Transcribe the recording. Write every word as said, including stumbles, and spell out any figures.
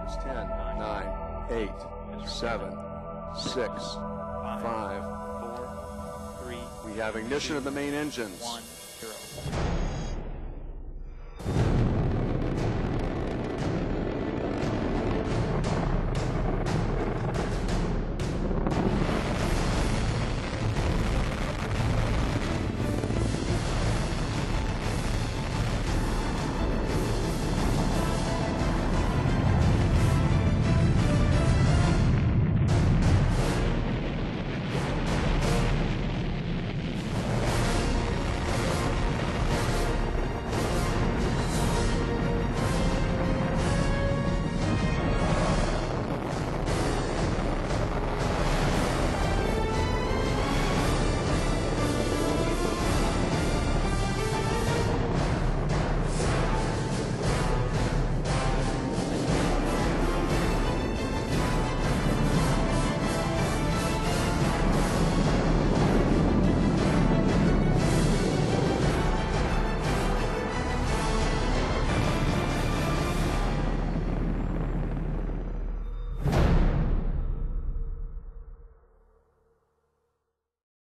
It's ten, nine, eight, seven, six, five, four, three. We have ignition of the main engines. One, zero.